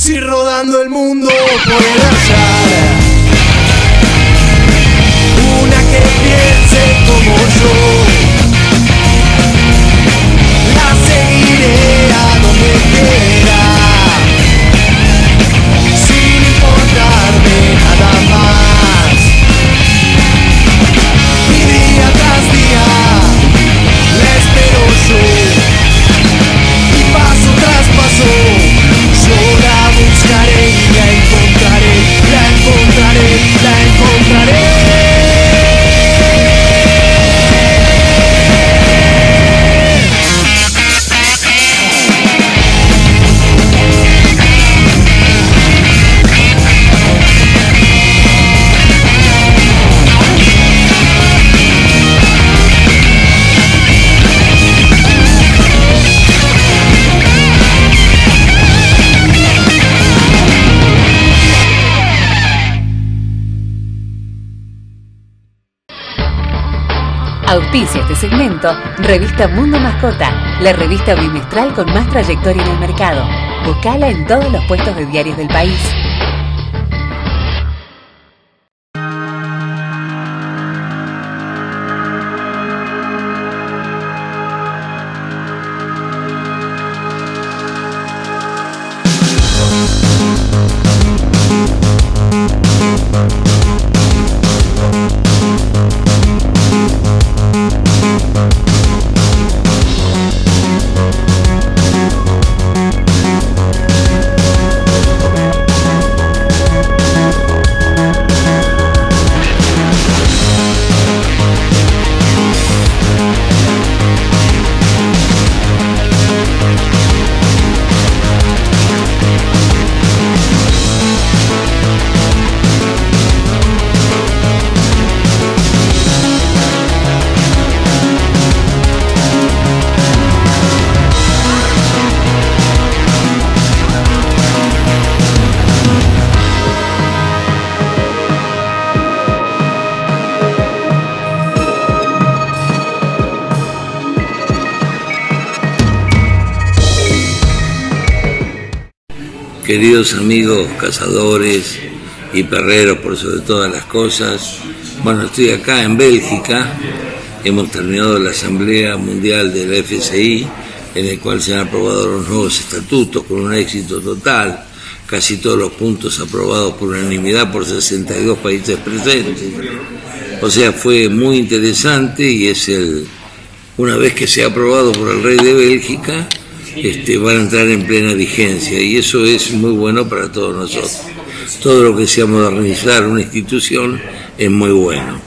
Si rodando el mundo puede hallar una que piense como yo, la seguiré a donde quiera, sin importarme nada más. Y día tras día la espero yo, y paso tras paso yo la buscaré y la encontraré, la encontraré, la encontraré. Auspicia este segmento Revista Mundo Mascota, la revista bimestral con más trayectoria en el mercado. Búscala en todos los puestos de diarios del país. Queridos amigos cazadores y perreros por sobre todas las cosas, bueno, estoy acá en Bélgica, hemos terminado la Asamblea Mundial de la FCI, en el cual se han aprobado los nuevos estatutos con un éxito total, casi todos los puntos aprobados por unanimidad por 62 países presentes, o sea, fue muy interesante y es una vez que se ha aprobado por el rey de Bélgica, van a entrar en plena vigencia y eso es muy bueno para todos nosotros. Todo lo que sea modernizar una institución es muy bueno.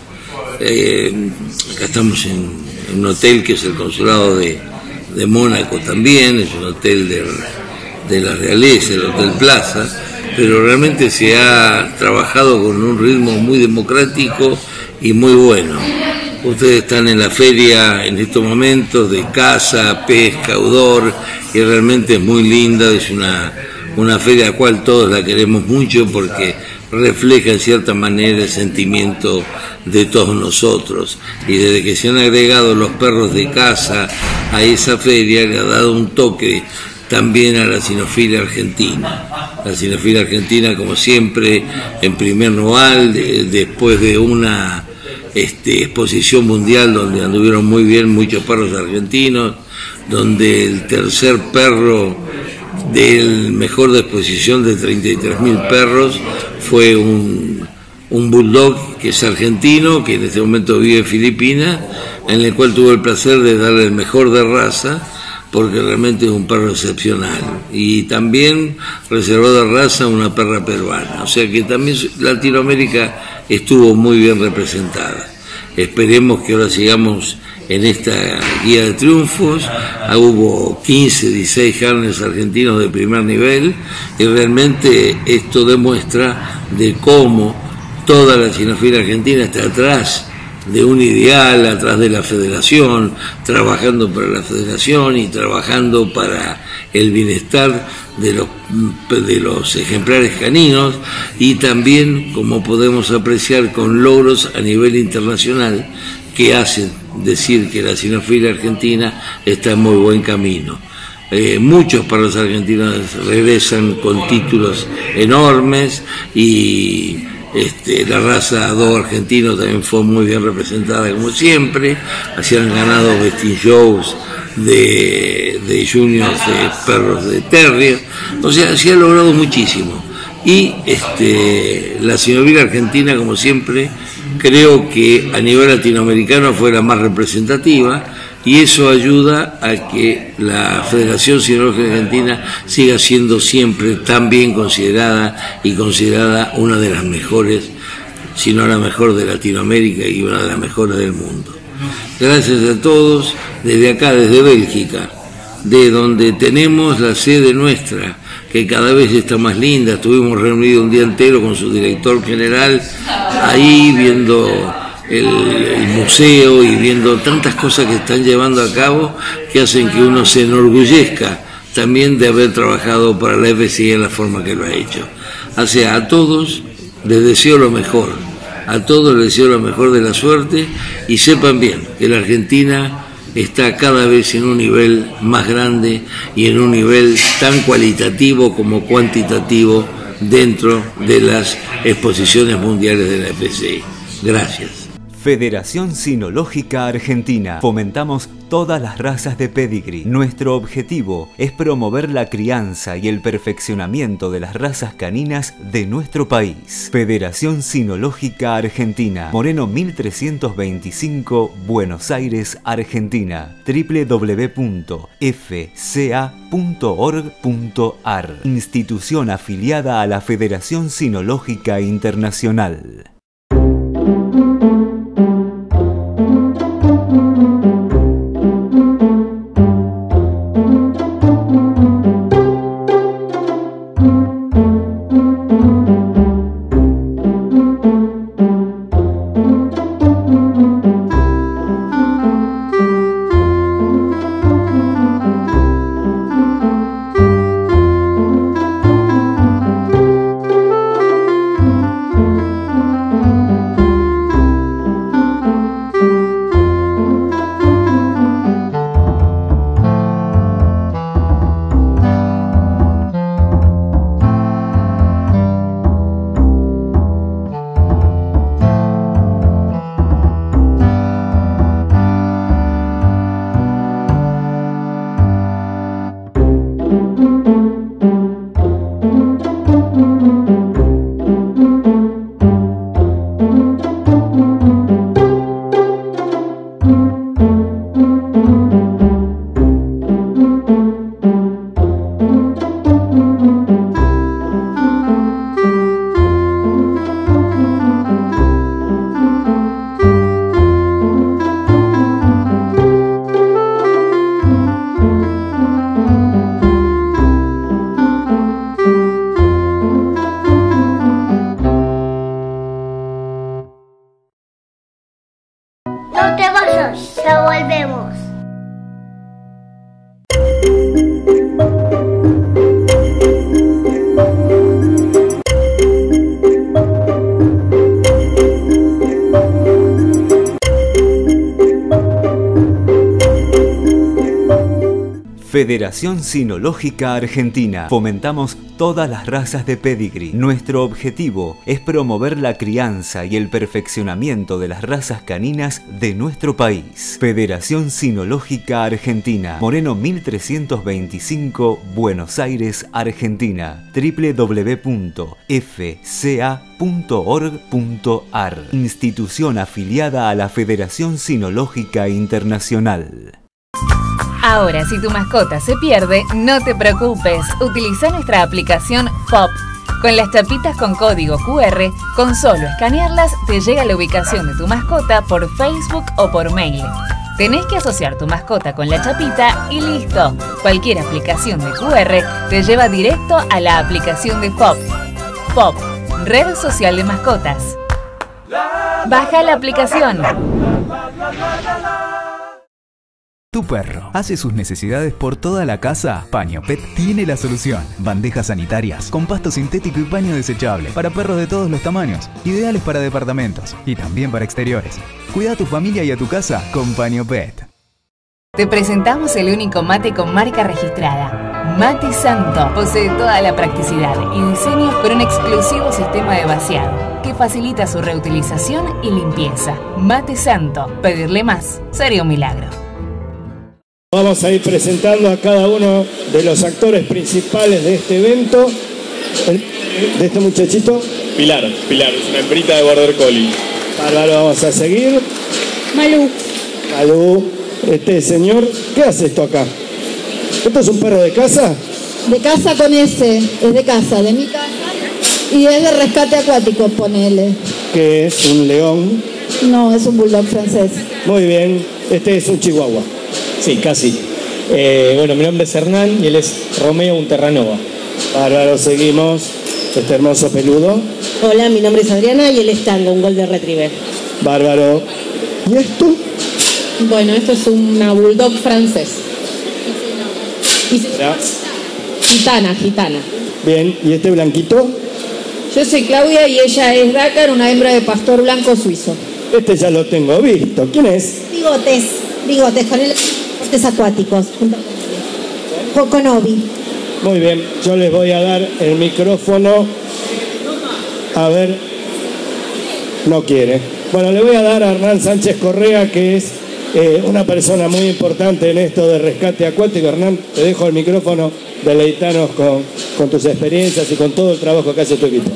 Acá estamos en un hotel que es el consulado de Mónaco también, es un hotel de la realeza, el Hotel Plaza, pero realmente se ha trabajado con un ritmo muy democrático y muy bueno. Ustedes están en la feria en estos momentos de caza, pesca, outdoor, y realmente es muy linda, es una feria a la cual todos la queremos mucho porque refleja en cierta manera el sentimiento de todos nosotros. Y desde que se han agregado los perros de caza a esa feria, le ha dado un toque también a la cinofilia argentina. La cinofilia argentina, como siempre, en primer lugar, después de una exposición mundial donde anduvieron muy bien muchos perros argentinos, donde el tercer perro del mejor de exposición de 33.000 perros fue un bulldog que es argentino, que en este momento vive en Filipinas, en el cual tuve el placer de darle el mejor de raza, porque realmente es un perro excepcional. Y también reservó de raza una perra peruana, o sea que también Latinoamérica estuvo muy bien representada. Esperemos que ahora sigamos en esta guía de triunfos. Hubo 15, 16 carnes argentinos de primer nivel y realmente esto demuestra de cómo toda la cinofilia argentina está atrás de un ideal, atrás de la federación, trabajando para la federación y trabajando para el bienestar de los ejemplares caninos, y también, como podemos apreciar, con logros a nivel internacional que hacen decir que la cinofilia argentina está en muy buen camino. muchos perros argentinos regresan con títulos enormes y la raza Do argentino también fue muy bien representada como siempre. Así han ganado vesting shows de juniors de perros de terrier, o sea, se ha logrado muchísimo. Y la Cynovírica argentina, como siempre, creo que a nivel latinoamericano fue la más representativa, y eso ayuda a que la Federación Cinológica Argentina siga siendo siempre tan bien considerada, y considerada una de las mejores, si no la mejor de Latinoamérica y una de las mejores del mundo. Gracias a todos, desde acá, desde Bélgica, de donde tenemos la sede nuestra, que cada vez está más linda. Estuvimos reunidos un día entero con su director general, ahí viendo el museo y viendo tantas cosas que están llevando a cabo, que hacen que uno se enorgullezca también de haber trabajado para la FCI en la forma que lo ha hecho. O sea, a todos les deseo lo mejor, a todos les deseo lo mejor de la suerte, y sepan bien que la Argentina está cada vez en un nivel más grande y en un nivel tan cualitativo como cuantitativo dentro de las exposiciones mundiales de la FCI. Gracias. Federación Cinológica Argentina. Fomentamos todas las razas de pedigrí. Nuestro objetivo es promover la crianza y el perfeccionamiento de las razas caninas de nuestro país. Federación Cinológica Argentina. Moreno 1325, Buenos Aires, Argentina. www.fca.org.ar. Institución afiliada a la Federación Cinológica Internacional. No te vayas, ya volvemos. Federación Cinológica Argentina. Fomentamos todas las razas de pedigrí. Nuestro objetivo es promover la crianza y el perfeccionamiento de las razas caninas de nuestro país. Federación Cinológica Argentina. Moreno 1325, Buenos Aires, Argentina. www.fca.org.ar. Institución afiliada a la Federación Cinológica Internacional. Ahora, si tu mascota se pierde, no te preocupes. Utiliza nuestra aplicación FOP. Con las chapitas con código QR, con solo escanearlas, te llega la ubicación de tu mascota por Facebook o por mail. Tenés que asociar tu mascota con la chapita y listo. Cualquier aplicación de QR te lleva directo a la aplicación de FOP. FOP, Red Social de Mascotas. Baja la aplicación. ¿Tu perro hace sus necesidades por toda la casa? Paño Pet tiene la solución. Bandejas sanitarias con pasto sintético y paño desechable para perros de todos los tamaños, ideales para departamentos y también para exteriores. Cuida a tu familia y a tu casa con Paño Pet. Te presentamos el único mate con marca registrada, Mate Santo. Posee toda la practicidad y diseño con un exclusivo sistema de vaciado que facilita su reutilización y limpieza. Mate Santo. Pedirle más sería un milagro. Vamos a ir presentando a cada uno de los actores principales de este evento. De este muchachito. Pilar, es una hembrita de Border Collie. Bárbaro, vamos a seguir. Malú. Este señor, ¿qué hace esto acá? ¿Esto es un perro de casa? De casa con ese, es de casa, de mi casa. Y es de rescate acuático, ponele. ¿Qué es? ¿Un león? No, es un bulldog francés. Muy bien, este es un chihuahua. Sí, casi. Bueno, mi nombre es Hernán y él es Romeo, un Terranova. Bárbaro, seguimos. Este hermoso peludo. Hola, mi nombre es Adriana y él es Tango, un Golden Retriever. Bárbaro. ¿Y esto? Bueno, esto es una bulldog francés. Gitana. Bien, ¿y este blanquito? Yo soy Claudia y ella es Dakar, una hembra de pastor blanco suizo. Este ya lo tengo visto. ¿Quién es? Bigotes, con él bigotes acuáticos. Con Obi. Muy bien, yo les voy a dar el micrófono. A ver. No quiere. Bueno, le voy a dar a Hernán Sánchez Correa, que es una persona muy importante en esto de rescate acuático. Hernán, te dejo el micrófono, deleitanos con tus experiencias y con todo el trabajo que hace tu equipo.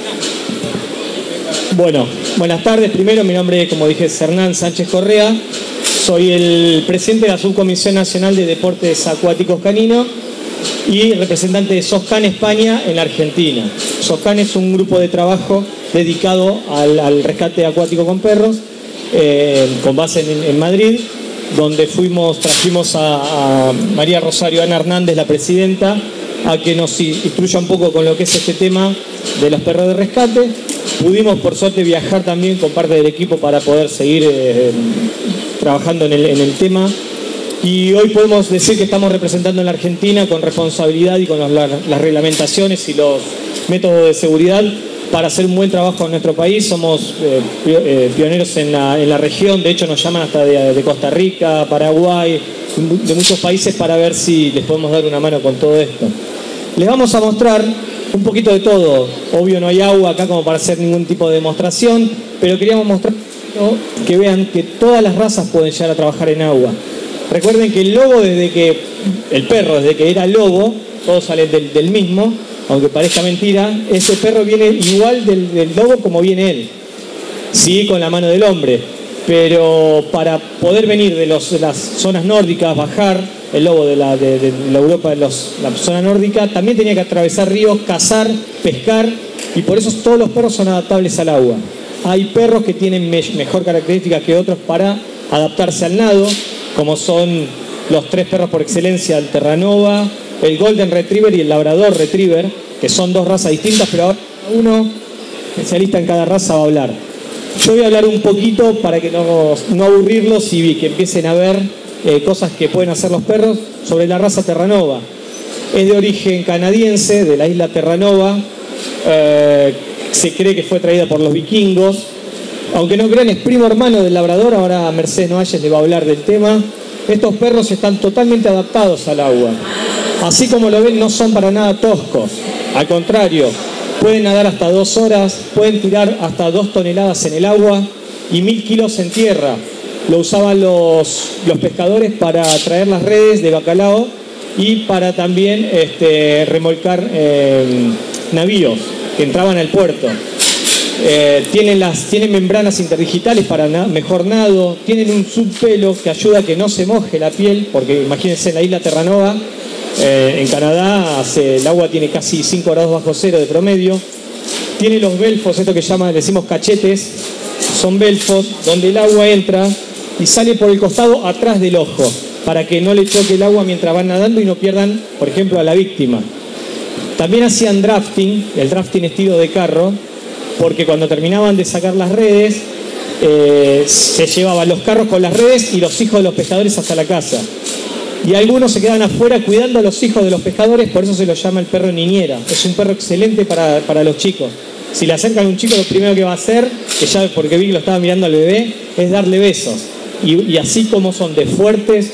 Bueno, buenas tardes. Primero, mi nombre, como dije, es Hernán Sánchez Correa. Soy el presidente de la Subcomisión Nacional de Deportes Acuáticos Caninos y representante de SOSCAN España en la Argentina. SOSCAN es un grupo de trabajo dedicado al rescate acuático con perros, con base en Madrid, donde trajimos a María Rosario Ana Hernández, la presidenta, a que nos instruya un poco con lo que es este tema de los perros de rescate. Pudimos, por suerte, viajar también con parte del equipo para poder seguir trabajando en el tema. Y hoy podemos decir que estamos representando en la Argentina con responsabilidad y con las reglamentaciones y los métodos de seguridad para hacer un buen trabajo en nuestro país. Somos pioneros en la región, de hecho nos llaman hasta de Costa Rica, Paraguay, de muchos países para ver si les podemos dar una mano con todo esto. Les vamos a mostrar un poquito de todo. Obvio no hay agua acá como para hacer ningún tipo de demostración, pero queríamos mostrar que vean que todas las razas pueden llegar a trabajar en agua. Recuerden que el perro desde que era lobo, todos salen del mismo, aunque parezca mentira, ese perro viene igual del lobo como viene él. Sí, con la mano del hombre, pero para poder venir de las zonas nórdicas, bajar el lobo de la Europa, de la zona nórdica, también tenía que atravesar ríos, cazar, pescar, y por eso todos los perros son adaptables al agua. Hay perros que tienen mejor características que otros para adaptarse al nado, como son los tres perros por excelencia, el Terranova, el Golden Retriever y el Labrador Retriever, que son dos razas distintas, pero ahora uno especialista en cada raza va a hablar. Yo voy a hablar un poquito para que no aburrirlos y que empiecen a ver cosas que pueden hacer los perros sobre la raza Terranova. Es de origen canadiense, de la isla Terranova. Se cree que fue traída por los vikingos. Aunque no crean, es primo hermano del Labrador. Ahora Mercedes Noalles le va a hablar del tema. Estos perros están totalmente adaptados al agua. Así como lo ven, no son para nada toscos. Al contrario, pueden nadar hasta 2 horas, pueden tirar hasta 2 toneladas en el agua y 1000 kilos en tierra. Lo usaban los pescadores para traer las redes de bacalao y para también remolcar navíos que entraban al puerto. Tienen membranas interdigitales para mejor nado, tienen un subpelo que ayuda a que no se moje la piel, porque imagínense en la isla Terranova, en Canadá el agua tiene casi 5 grados bajo cero de promedio. Tiene los belfos, esto que decimos cachetes, son belfos donde el agua entra y sale por el costado atrás del ojo, para que no le choque el agua mientras van nadando y no pierdan, por ejemplo, a la víctima. También hacían drafting, el drafting estilo de carro, porque cuando terminaban de sacar las redes, se llevaban los carros con las redes y los hijos de los pescadores hasta la casa. Y algunos se quedaban afuera cuidando a los hijos de los pescadores, por eso se lo llama el perro niñera. Es un perro excelente para los chicos. Si le acercan a un chico, lo primero que va a hacer, que ya porque vi que lo estaba mirando al bebé, es darle besos. Y así como son de fuertes,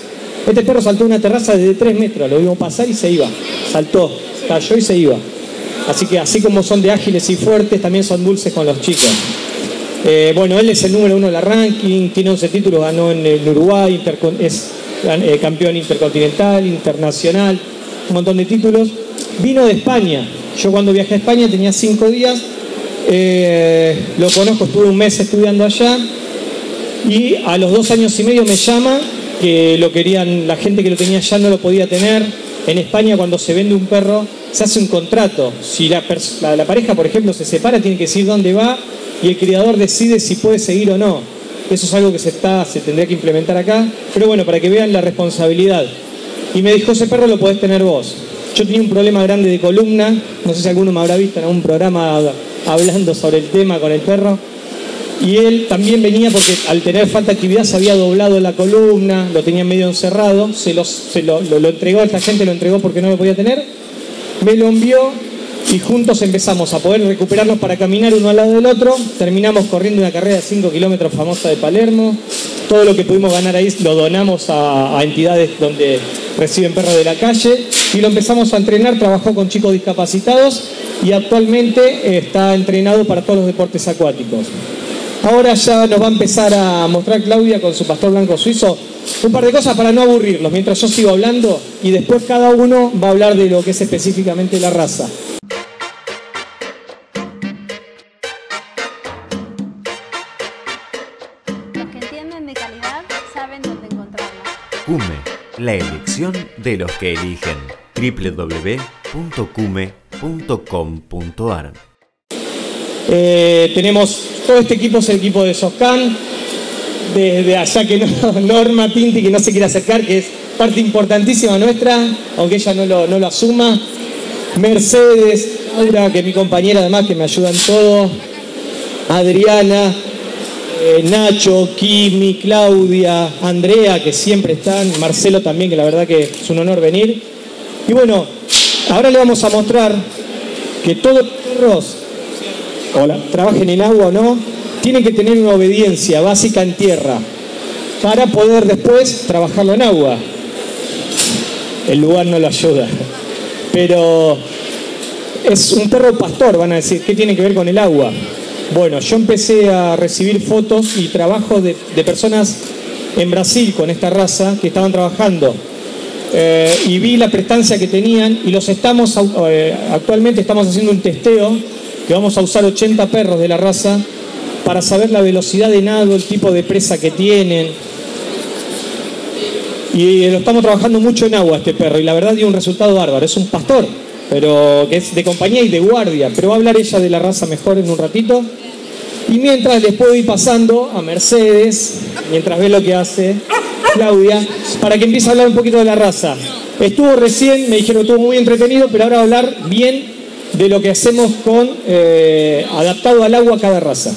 Este perro saltó una terraza de 3 metros, lo vimos pasar y se iba. Saltó, cayó y se iba. Así que así como son de ágiles y fuertes, también son dulces con los chicos. Bueno, él es el número 1 de la ranking, tiene 11 títulos, ganó en Uruguay, es campeón intercontinental, internacional, un montón de títulos. Vino de España. Yo cuando viajé a España tenía 5 días, lo conozco, estuve un mes estudiando allá y a los 2 años y medio me llama que lo querían, la gente que lo tenía allá no lo podía tener. En España cuando se vende un perro se hace un contrato. Si la pareja, por ejemplo, se separa, tiene que decir dónde va y el criador decide si puede seguir o no. Eso es algo que se tendría que implementar acá, pero bueno, para que vean la responsabilidad. Y me dijo, ese perro lo podés tener vos. Yo tenía un problema grande de columna, no sé si alguno me habrá visto en algún programa hablando sobre el tema con el perro. Y él también venía porque al tener falta de actividad se había doblado la columna, lo tenía medio encerrado, lo entregó, esta gente lo entregó porque no lo podía tener, me lo envió y juntos empezamos a poder recuperarnos para caminar uno al lado del otro. Terminamos corriendo una carrera de 5 kilómetros famosa de Palermo. Todo lo que pudimos ganar ahí lo donamos a entidades donde reciben perros de la calle y lo empezamos a entrenar. Trabajó con chicos discapacitados y actualmente está entrenado para todos los deportes acuáticos. Ahora ya nos va a empezar a mostrar Claudia con su pastor blanco suizo un par de cosas para no aburrirlos mientras yo sigo hablando y después cada uno va a hablar de lo que es específicamente la raza. Los que entienden de calidad saben dónde encontrarla. CUME, la elección de los que eligen. www.cume.com.ar. Tenemos todo este equipo, es el equipo de Soscan, desde allá que Norma Tinti, que no se quiere acercar, que es parte importantísima nuestra, aunque ella no lo asuma. Mercedes, Laura, que es mi compañera además, que me ayuda en todo. Adriana, Nacho, Kimi, Claudia, Andrea, que siempre están, Marcelo también, que la verdad que es un honor venir. Y bueno, ahora le vamos a mostrar que todos los perros, trabajen en agua o no, tienen que tener una obediencia básica en tierra para poder después trabajarlo en agua. El lugar no lo ayuda, pero es un perro pastor, van a decir, ¿qué tiene que ver con el agua? Bueno, yo empecé a recibir fotos y trabajos de personas en Brasil con esta raza que estaban trabajando y vi la prestancia que tenían y actualmente estamos haciendo un testeo que vamos a usar 80 perros de la raza para saber la velocidad de nado, el tipo de presa que tienen. Y lo estamos trabajando mucho en agua este perro y la verdad dio un resultado bárbaro. Es un pastor, pero que es de compañía y de guardia, pero va a hablar ella de la raza mejor en un ratito. Y mientras les puedo ir pasando a Mercedes, mientras ve lo que hace Claudia, para que empiece a hablar un poquito de la raza. Estuvo recién, me dijeron que estuvo muy entretenido, pero ahora va a hablar bien de lo que hacemos con adaptado al agua cada raza.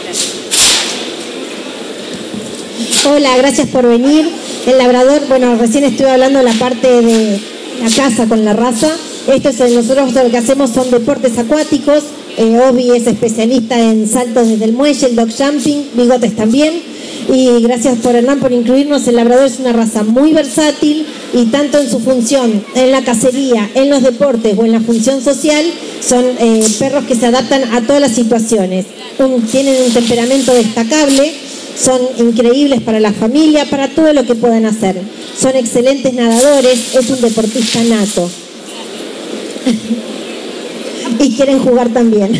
Hola, gracias por venir. El labrador, bueno, recién estuve hablando de la parte de la casa con la raza. Nosotros lo que hacemos son deportes acuáticos. Obi es especialista en saltos desde el muelle, el dog jumping, Bigotes también. Y gracias por Hernán por incluirnos. El labrador es una raza muy versátil y tanto en su función, en la cacería, en los deportes o en la función social, son perros que se adaptan a todas las situaciones. Tienen un temperamento destacable, son increíbles para la familia, para todo lo que puedan hacer. Son excelentes nadadores, es un deportista nato. Y quieren jugar también.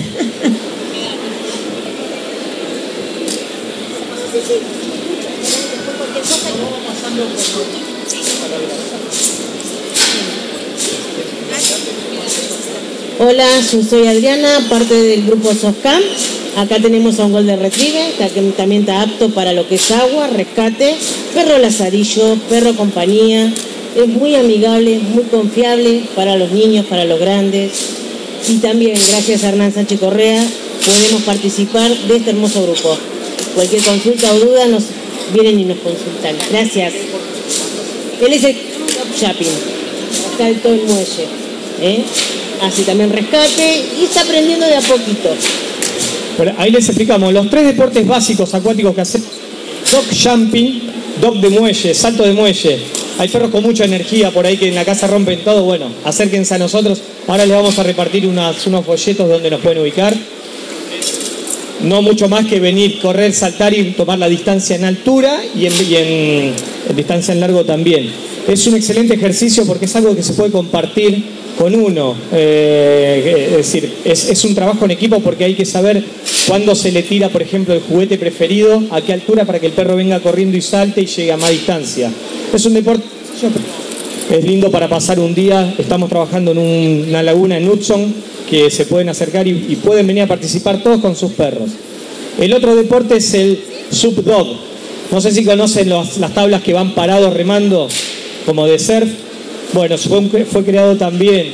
Hola, yo soy Adriana, parte del grupo Soscan. Acá tenemos a un Golden Retriever, que también está apto para lo que es agua, rescate, perro lazarillo, perro compañía. Es muy amigable, muy confiable para los niños, para los grandes. Y también, gracias a Hernán Sánchez Correa, podemos participar de este hermoso grupo. Cualquier consulta o duda nos vienen y nos consultan. Gracias. Él es el shopping, está en todo el muelle. Hace también rescate y está aprendiendo de a poquito. Bueno, ahí les explicamos los 3 deportes básicos acuáticos que hacemos: dog jumping, dog de muelle, salto de muelle, Hay perros con mucha energía por ahí que en la casa rompen todo. Bueno, acérquense a nosotros. Ahora les vamos a repartir unos folletos donde nos pueden ubicar. No mucho más que venir, correr, saltar y tomar la distancia en altura y en distancia en largo también. Es un excelente ejercicio porque es algo que se puede compartir con uno. Es decir, es un trabajo en equipo porque hay que saber cuándo se le tira, por ejemplo, el juguete preferido, a qué altura para que el perro venga corriendo y salte y llegue a más distancia. Es un deporte, es lindo para pasar un día. Estamos trabajando en una laguna en Hudson que se pueden acercar y pueden venir a participar todos con sus perros. El otro deporte es el SUP Dog. No sé si conocen las tablas que van parados remando como de surf. Bueno, fue creado también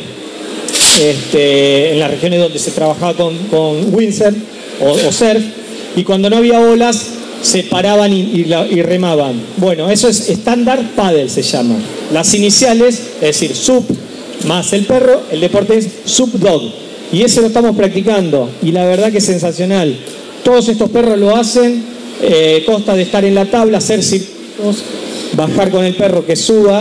en las regiones donde se trabajaba con windsurf o surf, y cuando no había olas se paraban y remaban. Bueno, eso es estándar paddle, se llama. Las iniciales, es decir, SUP más el perro, el deporte es SUP Dog. Y ese lo estamos practicando y la verdad que es sensacional. Todos estos perros lo hacen, consta de estar en la tabla, hacer circuitos, bajar con el perro que suba.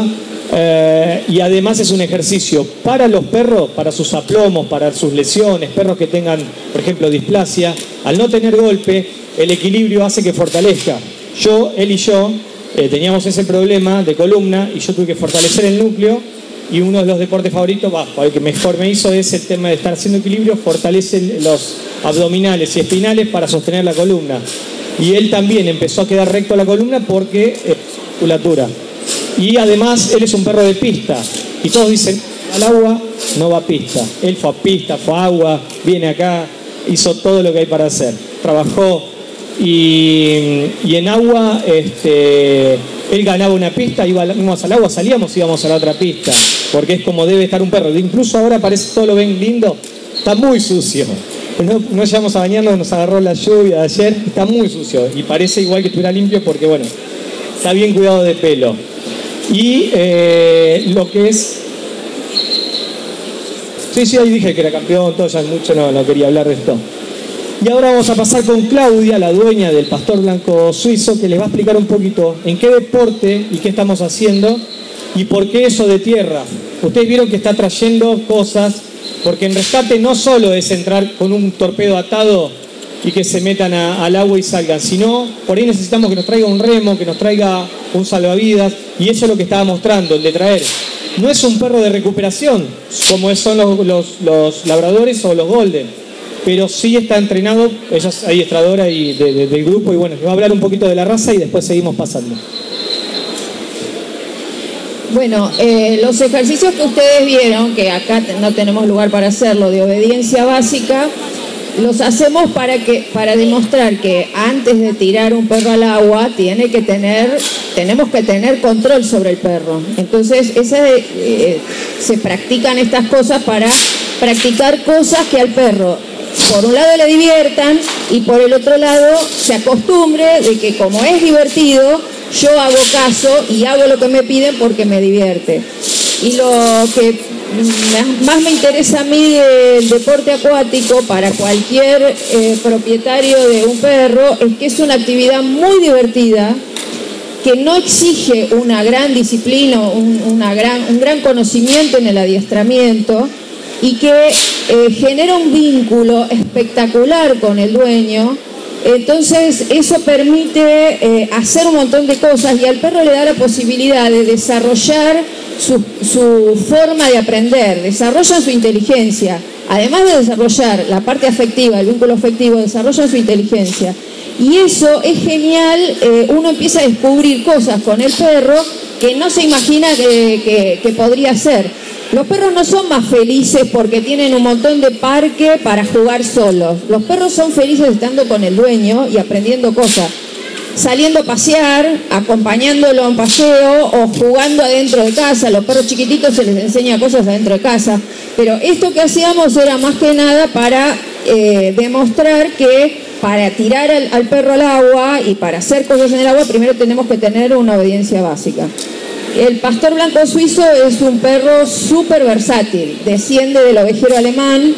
Y además es un ejercicio para los perros, para sus aplomos, para sus lesiones, perros que tengan, por ejemplo, displasia. Al no tener golpe, el equilibrio hace que fortalezca. Él y yo teníamos ese problema de columna y yo tuve que fortalecer el núcleo, y uno de los deportes favoritos, el que mejor me hizo, es el tema de estar haciendo equilibrio, fortalece los abdominales y espinales para sostener la columna. Y él también empezó a quedar recto la columna porque es musculatura. Y además él es un perro de pista. Y todos dicen, al agua no va a pista. Él fue a pista, fue a agua, viene acá, hizo todo lo que hay para hacer. Trabajó y en agua él ganaba una pista, íbamos al agua, salíamos, íbamos a la otra pista. Porque es como debe estar un perro. Incluso ahora parece, todo lo ven lindo, está muy sucio. No llegamos a bañarnos, nos agarró la lluvia de ayer, está muy sucio. Y parece igual que estuviera limpio porque, bueno, está bien cuidado de pelo. Y lo que es... Sí, ahí dije que era campeón, todo ya mucho, no quería hablar de esto. Y ahora vamos a pasar con Claudia, la dueña del Pastor Blanco Suizo, que les va a explicar un poquito en qué deporte y qué estamos haciendo y por qué eso de tierra. Ustedes vieron que está trayendo cosas, porque en rescate no solo es entrar con un torpedo atado y que se metan al agua y salgan, sino por ahí necesitamos que nos traiga un remo, que nos traiga un salvavidas, y eso es lo que estaba mostrando, el de traer. No es un perro de recuperación, como son los labradores o los golden, pero sí está entrenado. Ella es adiestradora del grupo, y bueno, les va a hablar un poquito de la raza y después seguimos pasando. Bueno, los ejercicios que ustedes vieron, que acá no tenemos lugar para hacerlo, de obediencia básica, los hacemos para demostrar que antes de tirar un perro al agua tenemos que tener control sobre el perro. Entonces se practican estas cosas para practicar cosas que al perro, por un lado, le diviertan, y por el otro lado se acostumbre de que como es divertido, yo hago caso y hago lo que me piden porque me divierte. Y lo que más me interesa a mí del deporte acuático para cualquier propietario de un perro es que es una actividad muy divertida, que no exige una gran disciplina, un gran conocimiento en el adiestramiento, y que genera un vínculo espectacular con el dueño. Entonces eso permite hacer un montón de cosas, y al perro le da la posibilidad de desarrollar su forma de aprender, desarrollan su inteligencia, además de desarrollar la parte afectiva, el vínculo afectivo, desarrollan su inteligencia. Y eso es genial, uno empieza a descubrir cosas con el perro que no se imagina que podría hacer. Los perros no son más felices porque tienen un montón de parque para jugar solos. Los perros son felices estando con el dueño y aprendiendo cosas. Saliendo a pasear, acompañándolo a un paseo o jugando adentro de casa. A los perros chiquititos se les enseña cosas adentro de casa. Pero esto que hacíamos era más que nada para demostrar que para tirar al perro al agua y para hacer cosas en el agua, primero tenemos que tener una obediencia básica. El Pastor Blanco Suizo es un perro súper versátil, desciende del ovejero alemán,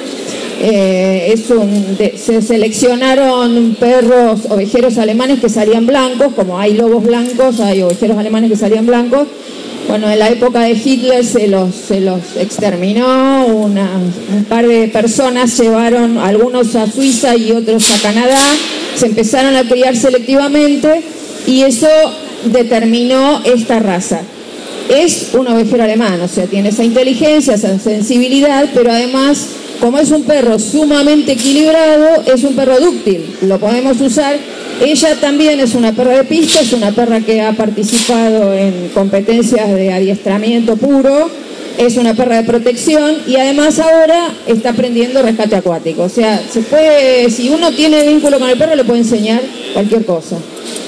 se seleccionaron perros ovejeros alemanes que salían blancos, como hay lobos blancos, hay ovejeros alemanes que salían blancos, Bueno, en la época de Hitler se los exterminó, un par de personas llevaron, algunos a Suiza y otros a Canadá, se empezaron a criar selectivamente y eso determinó esta raza. Es un ovejero alemán, o sea, tiene esa inteligencia, esa sensibilidad, pero además, como es un perro sumamente equilibrado, es un perro dúctil, lo podemos usar. Ella también es una perra de pista, es una perra que ha participado en competencias de adiestramiento puro, es una perra de protección y además ahora está aprendiendo rescate acuático. O sea, se puede, si uno tiene vínculo con el perro, le puede enseñar cualquier cosa.